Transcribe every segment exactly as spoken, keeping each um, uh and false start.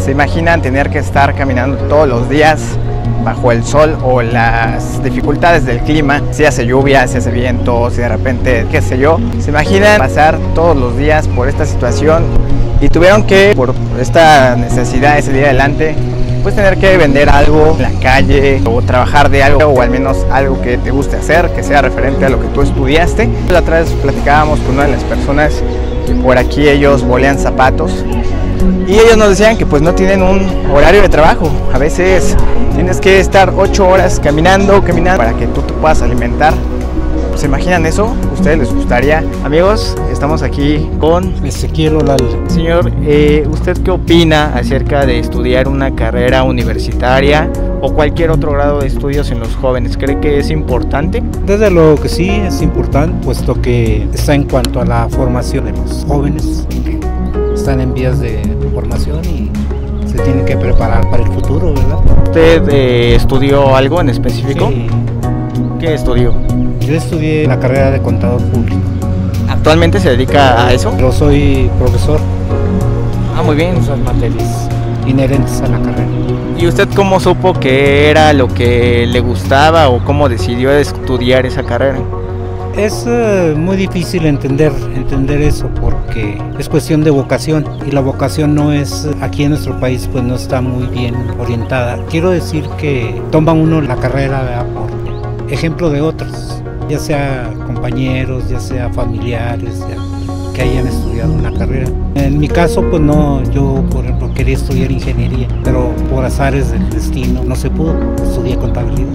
¿Se imaginan tener que estar caminando todos los días bajo el sol o las dificultades del clima? Si hace lluvia, si hace viento, si de repente, qué sé yo. ¿Se imaginan pasar todos los días por esta situación y tuvieron que, por esta necesidad de salir adelante, pues tener que vender algo en la calle o trabajar de algo, o al menos algo que te guste hacer, que sea referente a lo que tú estudiaste? La otra vez platicábamos con una de las personas que por aquí ellos bolean zapatos y ellos nos decían que pues no tienen un horario de trabajo. A veces tienes que estar ocho horas caminando, caminando para que tú te puedas alimentar. ¿Se imaginan eso? ¿Ustedes les gustaría? Amigos, estamos aquí con Ezequiel Olal. Señor, eh, ¿usted qué opina acerca de estudiar una carrera universitaria o cualquier otro grado de estudios en los jóvenes? ¿Cree que es importante? Desde luego que sí, es importante, puesto que está en cuanto a la formación de los jóvenes que están en vías de formación y se tienen que preparar para el futuro, ¿verdad? ¿Usted eh, estudió algo en específico? Sí. ¿Qué estudió? Yo estudié la carrera de contador público. ¿Actualmente se dedica a eso? Pero soy profesor. Ah, muy bien. Esas materias inherentes a la carrera. ¿Y usted cómo supo que era lo que le gustaba o cómo decidió estudiar esa carrera? Es uh, muy difícil entender, entender eso porque es cuestión de vocación y la vocación no es, aquí en nuestro país pues no está muy bien orientada. Quiero decir que toma uno la carrera, ¿verdad?, por ejemplo de otros, ya sea compañeros, ya sea familiares, ya, que hayan estudiado una carrera. En mi caso pues no, yo por ejemplo quería estudiar ingeniería, pero por azares del destino no se pudo, estudié contabilidad.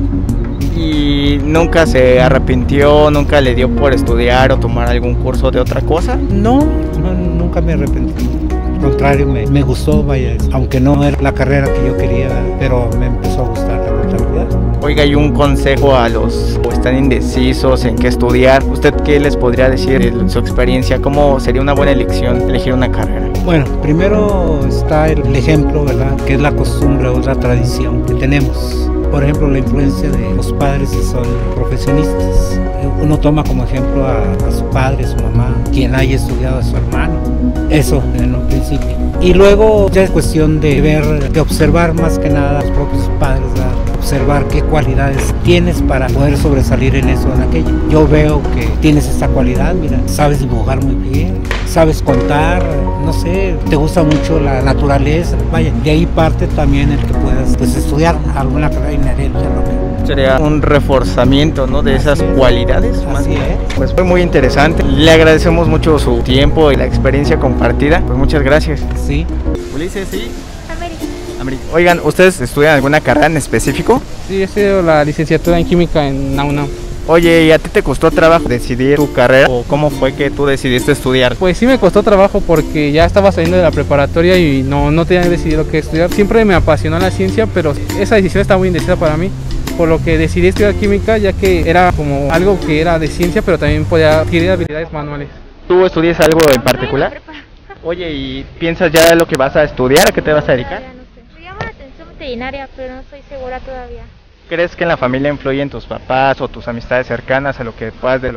¿Y nunca se arrepintió, nunca le dio por estudiar o tomar algún curso de otra cosa? No, no nunca me arrepentí. Al contrario, me, me gustó, vaya, aunque no era la carrera que yo quería, pero me empezó a gustar la contabilidad. Oiga, ¿y un consejo a los que están indecisos en qué estudiar? ¿Usted qué les podría decir en su experiencia? ¿Cómo sería una buena elección elegir una carrera? Bueno, primero está el ejemplo, ¿verdad?, que es la costumbre o la tradición que tenemos. Por ejemplo, la influencia de los padres que son profesionistas. Uno toma como ejemplo a, a su padre, a su mamá, quien haya estudiado, a su hermano. Eso en un principio. Y luego ya es cuestión de ver, de observar más que nada a los propios padres, ¿verdad?, observar qué cualidades tienes para poder sobresalir en eso o en aquello. Yo veo que tienes esta cualidad, mira, sabes dibujar muy bien, sabes contar, no sé, te gusta mucho la naturaleza, vaya, de ahí parte también el que puedas pues, estudiar alguna carrera inherente a lo que... Sería un reforzamiento, ¿no?, de esas Así es. cualidades. Más Así bien. es. Pues fue muy interesante, le agradecemos mucho su tiempo y la experiencia compartida, pues muchas gracias. Sí. Ulises, sí. América. Oigan, ¿ustedes estudian alguna carrera en específico? Sí, yo estudio la licenciatura en química en la UNAM. Oye, ¿y a ti te costó trabajo decidir tu carrera o cómo fue que tú decidiste estudiar? Pues sí me costó trabajo porque ya estaba saliendo de la preparatoria y no, no tenía decidido qué estudiar. Siempre me apasionó la ciencia, pero esa decisión estaba muy indecisa para mí, por lo que decidí estudiar química, ya que era como algo que era de ciencia, pero también podía adquirir habilidades manuales. ¿Tú estudias algo en particular? Oye, ¿y piensas ya lo que vas a estudiar? ¿A qué te vas a dedicar? No sé. Me llama la atención veterinaria, pero no estoy segura todavía. ¿Crees que en la familia influyen tus papás o tus amistades cercanas a lo que puedas de lo...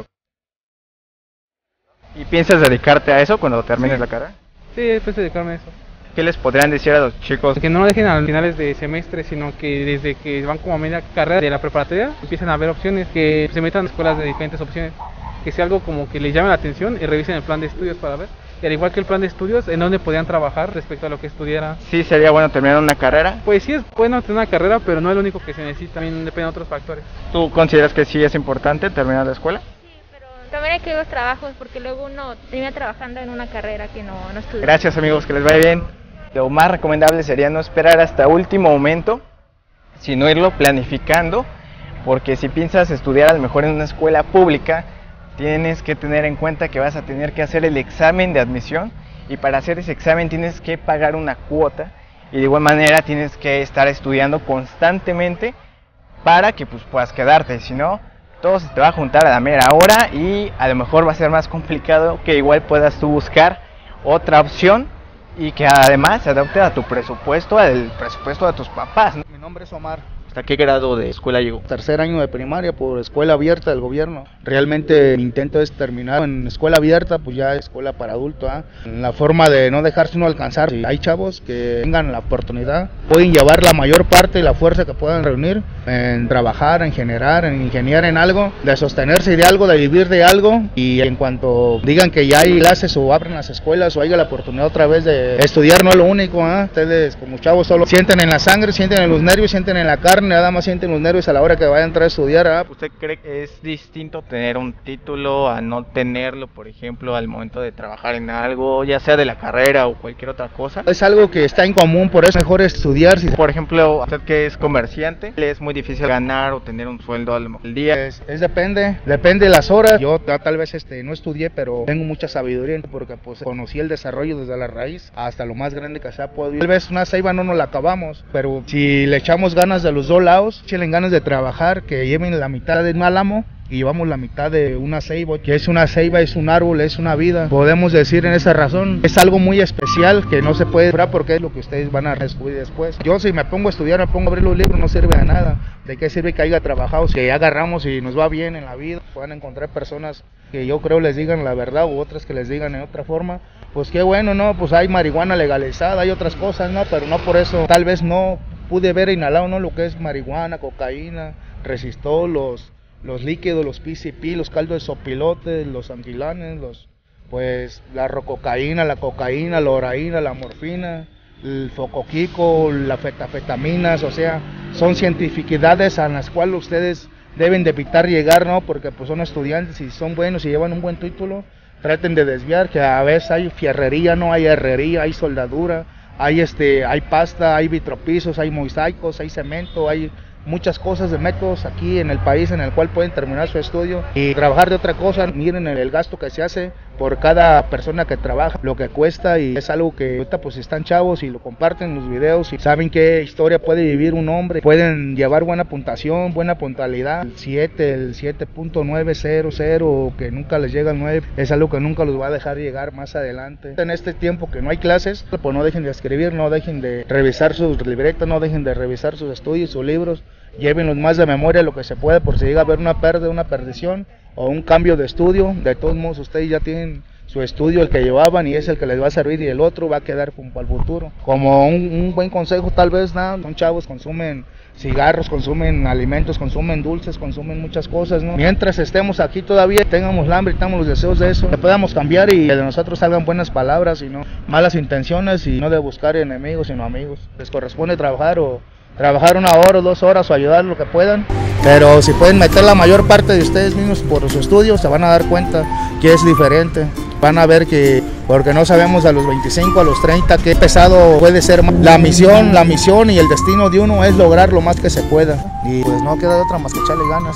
¿Y piensas dedicarte a eso cuando termines Sí. la carrera? Sí, después de dedicarme a eso. ¿Qué les podrían decir a los chicos? Que no lo dejen a finales de semestre, sino que desde que van como a media carrera de la preparatoria empiecen a ver opciones, que se metan a escuelas de diferentes opciones, que sea algo como que les llame la atención y revisen el plan de estudios para ver, y al igual que el plan de estudios, en dónde podían trabajar respecto a lo que estudiara. Sí, sería bueno terminar una carrera. Pues sí es bueno tener una carrera, pero no es lo único que se necesita, también depende de otros factores. ¿Tú consideras que sí es importante terminar la escuela? Sí, pero también hay que ver los trabajos, porque luego uno termina trabajando en una carrera que no, no estudia. Gracias, amigos, que les vaya bien. Lo más recomendable sería no esperar hasta último momento, sino irlo planificando, porque si piensas estudiar a lo mejor en una escuela pública, tienes que tener en cuenta que vas a tener que hacer el examen de admisión, y para hacer ese examen tienes que pagar una cuota, y de igual manera tienes que estar estudiando constantemente para que pues, puedas quedarte. Si no, todo se te va a juntar a la mera hora y a lo mejor va a ser más complicado que igual puedas tú buscar otra opción y que además se adapte a tu presupuesto, al presupuesto de tus papás, ¿no? Mi nombre es Omar. ¿Hasta qué grado de escuela llegó? Tercer año de primaria por escuela abierta del gobierno. Realmente mi intento es terminar en escuela abierta, pues ya escuela para adulto, ¿eh? La forma de no dejarse uno alcanzar. Si hay chavos que tengan la oportunidad, pueden llevar la mayor parte de la fuerza que puedan reunir en trabajar, en generar, en ingeniar en algo, de sostenerse de algo, de vivir de algo, y en cuanto digan que ya hay clases o abren las escuelas o haya la oportunidad otra vez de estudiar, no es lo único, ¿eh? Ustedes como chavos solo sienten en la sangre, sienten en los nervios, sienten en la carne, nada más sienten los nervios a la hora que vayan a entrar a estudiar, ¿eh? ¿Usted cree que es distinto tener un título a no tenerlo, por ejemplo, al momento de trabajar en algo, ya sea de la carrera o cualquier otra cosa? Es algo que está en común, por eso es mejor estudiar. Si por ejemplo, usted que es comerciante, ¿le es muy difícil ganar o tener un sueldo al día? Es, es depende, depende de las horas. Yo tal vez este no estudié, pero tengo mucha sabiduría porque pues conocí el desarrollo desde la raíz hasta lo más grande que se ha podido. Tal vez una ceiba no nos la acabamos, pero si le echamos ganas de los dos lados, echen ganas de trabajar, que lleven la mitad de un álamo y llevamos la mitad de una ceiba, que es una ceiba, es un árbol, es una vida. Podemos decir en esa razón, es algo muy especial que no se puede lograr porque es lo que ustedes van a descubrir después. Yo si me pongo a estudiar, me pongo a abrir los libros, no sirve de nada. ¿De qué sirve que haya trabajado? Si agarramos y nos va bien en la vida, puedan encontrar personas que yo creo les digan la verdad u otras que les digan en otra forma. Pues qué bueno, ¿no? Pues hay marihuana legalizada, hay otras cosas, ¿no? Pero no por eso, tal vez no pude ver inhalado, ¿no? Lo que es marihuana, cocaína, resistol, los... los líquidos, los P C P, los caldos de sopilote, los anquilanes, los, pues la rococaína, la cocaína, la oraína, la morfina, el focoquico, las fetafetaminas, o sea, son cientificidades a las cuales ustedes deben de evitar llegar, ¿no? Porque pues son estudiantes y son buenos y llevan un buen título, traten de desviar, que a veces hay fierrería, no hay herrería, hay soldadura, hay este, hay pasta, hay vitropisos, hay mosaicos, hay cemento, hay muchas cosas de métodos aquí en el país en el cual pueden terminar su estudio y trabajar de otra cosa. Miren el gasto que se hace por cada persona que trabaja, lo que cuesta, y es algo que ahorita pues están chavos y lo comparten los videos y saben qué historia puede vivir un hombre, pueden llevar buena puntuación, buena puntualidad, el siete, el siete punto nueve cero cero, que nunca les llega al nueve, es algo que nunca los va a dejar llegar más adelante. En este tiempo que no hay clases, pues no dejen de escribir, no dejen de revisar sus libretas, no dejen de revisar sus estudios, sus libros, llévenlos más de memoria lo que se puede por si llega a haber una pérdida, una perdición o un cambio de estudio. De todos modos ustedes ya tienen su estudio, el que llevaban, y es el que les va a servir, y el otro va a quedar para el futuro. Como un, un buen consejo tal vez, nada, son chavos, consumen cigarros, consumen alimentos, consumen dulces, consumen muchas cosas, ¿no? Mientras estemos aquí todavía, tengamos hambre, tengamos los deseos de eso, que podamos cambiar y de nosotros salgan buenas palabras y no malas intenciones, y no de buscar enemigos sino amigos. Les corresponde trabajar o trabajar una hora o dos horas o ayudar lo que puedan, pero si pueden meter la mayor parte de ustedes mismos por su estudio, se van a dar cuenta que es diferente. Van a ver que, porque no sabemos a los veinticinco, a los treinta, qué pesado puede ser. La misión, la misión y el destino de uno es lograr lo más que se pueda, y pues no queda de otra más que echarle ganas.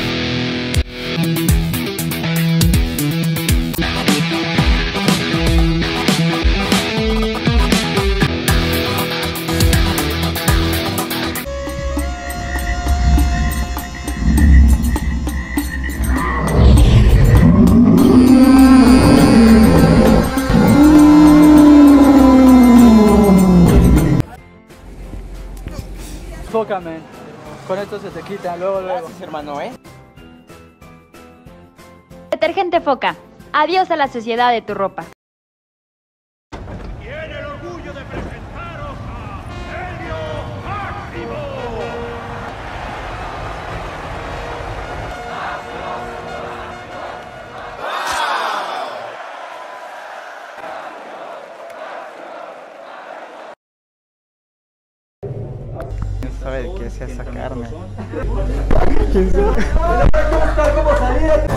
Foca, man. Con esto se te quita, luego, luego. Gracias, hermano, ¿eh? Detergente Foca. Adiós a la suciedad de tu ropa. Tiene el orgullo de presentaros a Helio Máximo. ¿Quién sabe de qué sea esa carne? ¿Cómo salir?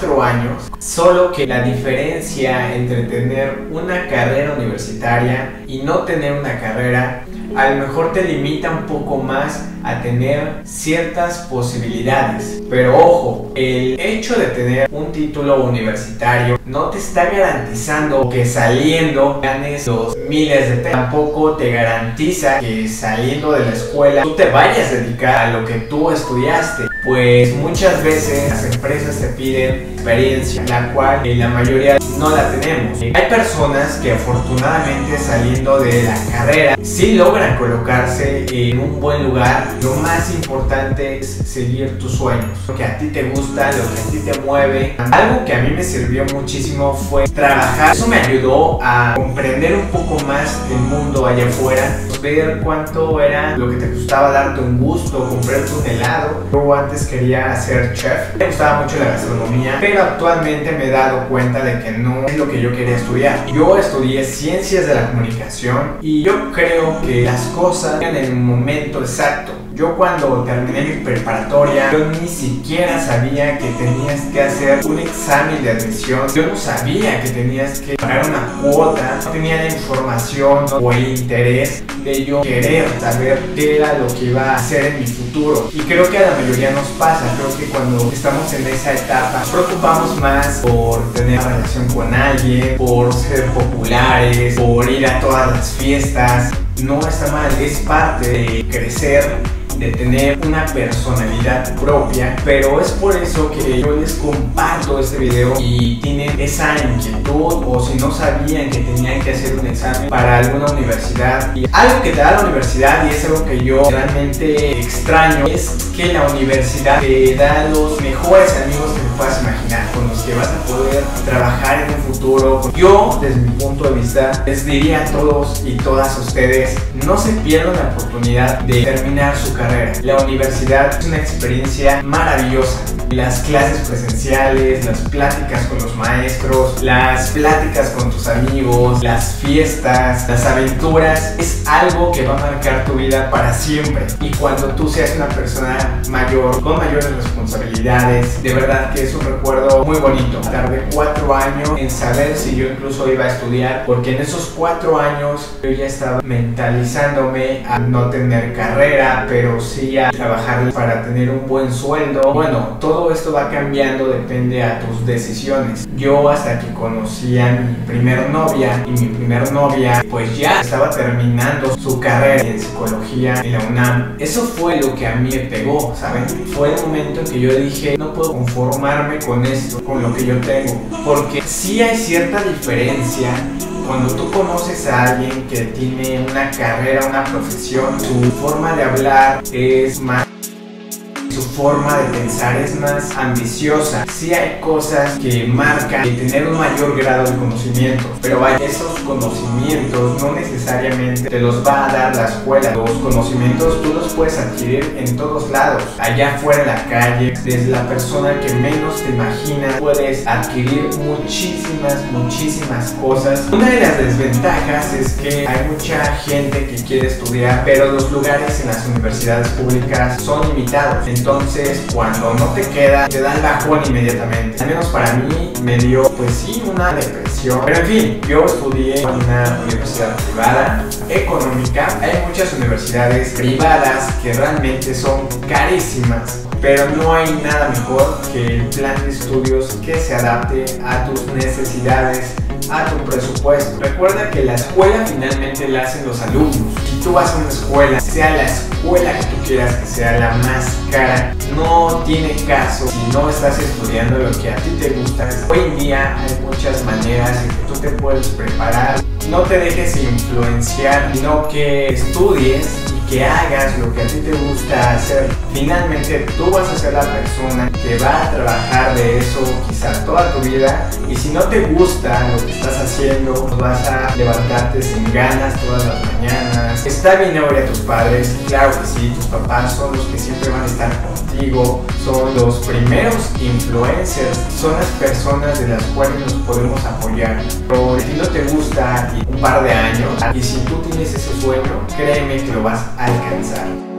cuatro años, solo que la diferencia entre tener una carrera universitaria y no tener una carrera a lo mejor te limita un poco más a tener ciertas posibilidades. Pero ojo, el hecho de tener un título universitario no te está garantizando que saliendo ganes los miles de pesos. Tampoco te garantiza que saliendo de la escuela tú te vayas a dedicar a lo que tú estudiaste. Pues muchas veces las empresas te piden experiencia, la cual en la mayoría no la tenemos. Hay personas que afortunadamente saliendo de la carrera sí logran colocarse en un buen lugar. Lo más importante es seguir tus sueños, lo que a ti te gusta, lo que a ti te mueve. Algo que a mí me sirvió muchísimo fue trabajar. Eso me ayudó a comprender un poco más el mundo allá afuera, ver cuánto era lo que te gustaba darte un gusto, comprarte un helado. Yo antes quería ser chef, me gustaba mucho la gastronomía, pero actualmente me he dado cuenta de que no es lo que yo quería estudiar. Yo estudié ciencias de la comunicación y yo creo que las cosas en el momento exacto. Yo cuando terminé mi preparatoria, yo ni siquiera sabía que tenías que hacer un examen de admisión. Yo no sabía que tenías que pagar una cuota. No tenía la información o el interés de yo querer saber qué era lo que iba a hacer en mi futuro. Y creo que a la mayoría nos pasa. Creo que cuando estamos en esa etapa, nos preocupamos más por tener una relación con alguien, por ser populares, por ir a todas las fiestas. No está mal, es parte de crecer, de tener una personalidad propia, pero es por eso que yo les comparto este video y tienen esa inquietud o si no sabían que tenían que hacer un examen para alguna universidad. Y algo que te da la universidad y es algo que yo realmente extraño es que la universidad te da los mejores amigos que te puedas imaginar, con los que vas a poder trabajar en un futuro. Yo, desde mi punto de vista, les diría a todos y todas ustedes, no se pierdan la oportunidad de terminar su carrera. La universidad es una experiencia maravillosa. Las clases presenciales, las pláticas con los maestros, las pláticas con tus amigos, las fiestas, las aventuras, es algo que va a marcar tu vida para siempre. Y cuando tú seas una persona mayor, con mayores responsabilidades, de verdad que es un recuerdo muy bonito. Tardé cuatro años en saber si yo incluso iba a estudiar, porque en esos cuatro años yo ya estaba mentalizándome a no tener carrera, pero sí a trabajar para tener un buen sueldo. Bueno, todo esto va cambiando, depende a tus decisiones. Yo hasta que conocí a mi primer novia, y mi primer novia pues ya estaba terminando su carrera en psicología en la UNAM. Eso fue lo que a mí me pegó, ¿saben? Fue el momento en que yo dije, no puedo conformarme con esto, con lo que yo tengo, porque sí hay cierta diferencia cuando tú conoces a alguien que tiene una carrera, una profesión. Su forma de hablar es más, su forma de pensar es más ambiciosa. Sí hay cosas que marcan el tener un mayor grado de conocimiento, pero vaya, esos conocimientos no necesariamente te los va a dar la escuela. Los conocimientos tú los puedes adquirir en todos lados, allá afuera en la calle, desde la persona que menos te imaginas. Puedes adquirir muchísimas, muchísimas cosas. Una de las desventajas es que hay mucha gente que quiere estudiar, pero los lugares en las universidades públicas son limitados. Entonces, cuando no te queda, te da el bajón inmediatamente. Al menos para mí me dio, pues sí, una depresión. Pero en fin, yo estudié en una universidad privada, económica. Hay muchas universidades privadas que realmente son carísimas, pero no hay nada mejor que el plan de estudios que se adapte a tus necesidades, a tu presupuesto. Recuerda que la escuela finalmente la hacen los alumnos. Si tú vas a una escuela, sea la escuela que tú quieras que sea la más cara, no tiene caso si no estás estudiando lo que a ti te gusta. Hoy en día hay muchas maneras en que tú te puedes preparar. No te dejes influenciar, sino que estudies y que hagas lo que a ti te gusta hacer. Finalmente tú vas a ser la persona que va a trabajar de eso quizá toda tu vida, y si no te gusta lo que estás haciendo, vas a levantarte sin ganas todas las mañanas. Está bien oír a tus padres, claro que sí, tus papás son los que siempre van a estar contigo, son los primeros influencers, son las personas de las cuales nos podemos apoyar. Pero si no te gusta un par de años, y si tú tienes ese sueño, créeme que lo vas a alcanzar.